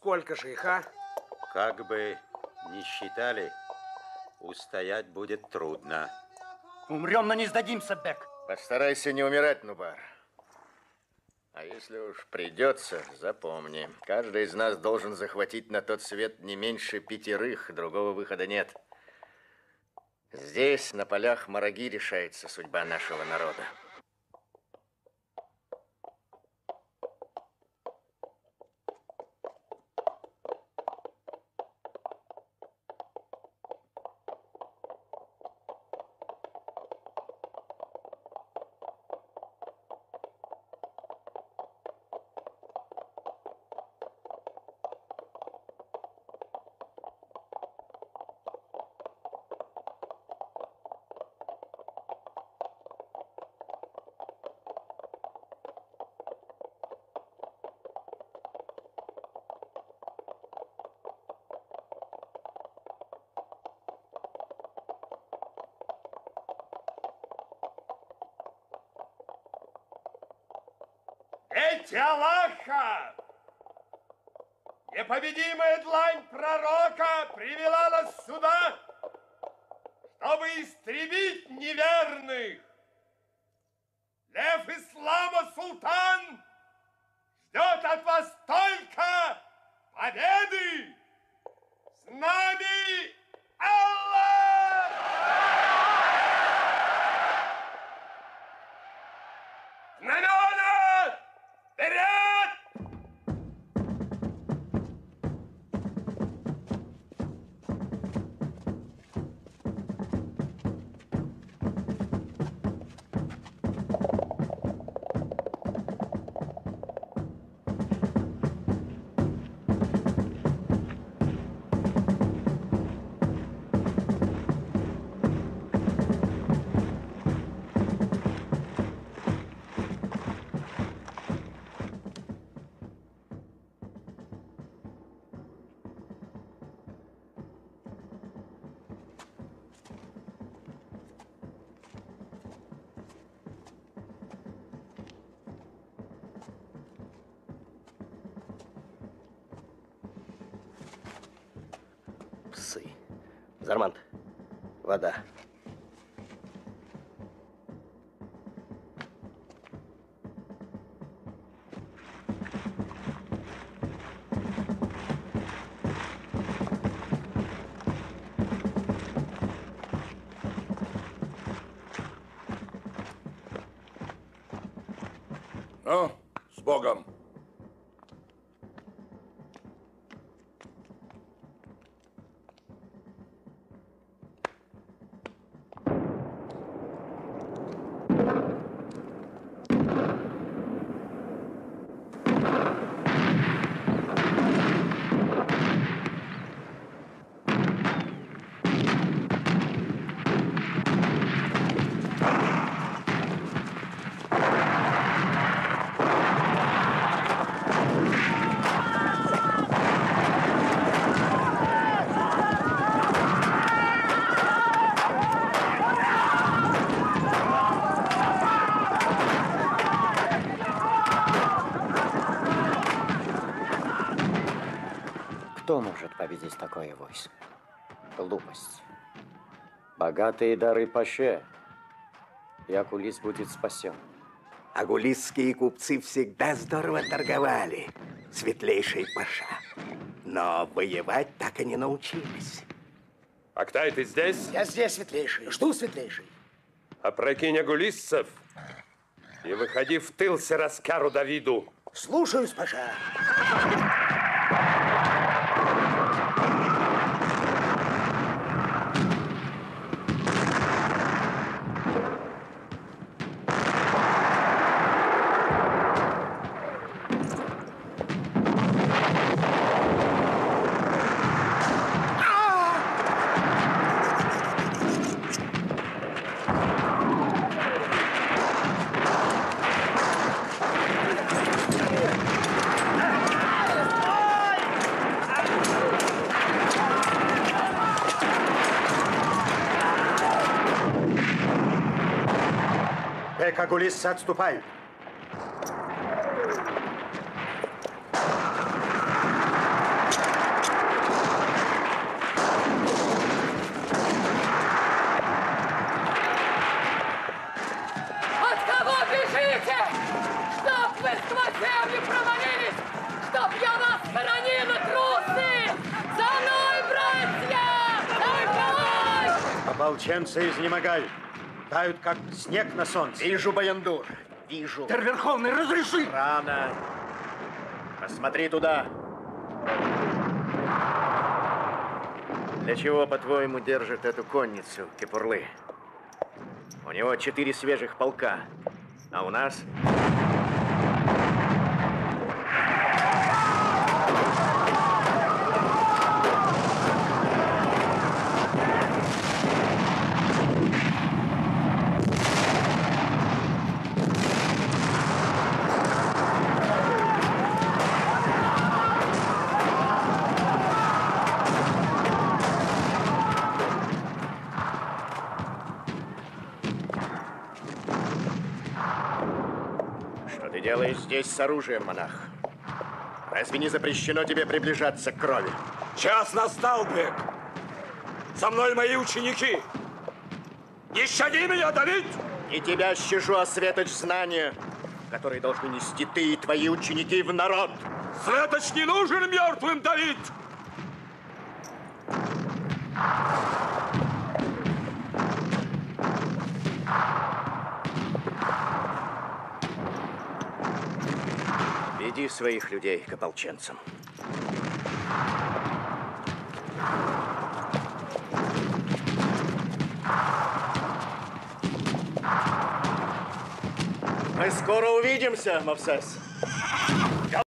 Сколько же их, а? Как бы ни считали, устоять будет трудно. Умрем, но не сдадимся, Бек. Постарайся не умирать, Нубар. А если уж придется, запомни, каждый из нас должен захватить на тот свет не меньше 5, другого выхода нет. Здесь, на полях Мараги, решается судьба нашего народа. Эти Аллаха! Непобедимая длань пророка привела нас сюда, чтобы истребить неверных. Лев ислама султан ждет от вас только победы. С нами Аллах! Знамена! Вперед! Псы. Зармант, вода. Ну, с Богом. Кто может победить такое войско? Глупость. Богатые дары паше, и Акулис будет спасен. Агулисские купцы всегда здорово торговали, светлейший паша. Но воевать так и не научились. Актай, ты здесь? Я здесь, светлейший. Жду, светлейший. Опрокинь агулиссов и выходи в тыл Сераскару Давиду. Слушаюсь, паша. Агулисцы отступают. вы сквозь землю провалились, чтоб я вас хоронила, трусы! За мной, братья! Давай! Ополченцы изнемогают. Тают, как снег на солнце. Вижу, Баяндур, вижу. Верховный, разреши! Рано. Посмотри туда. Для чего, по-твоему, держит эту конницу Кепурлы? У него 4 свежих полка, а у нас... Делаешь здесь с оружием, монах? Разве не запрещено тебе приближаться к крови? Час настал, Бек. Со мной мои ученики. Не щади меня, Давид! Не тебя щажу, а светоч знания, который должны нести ты и твои ученики в народ. Светоч не нужен мертвым, Давид! Веди своих людей к ополченцам. Мы скоро увидимся, Мовсес.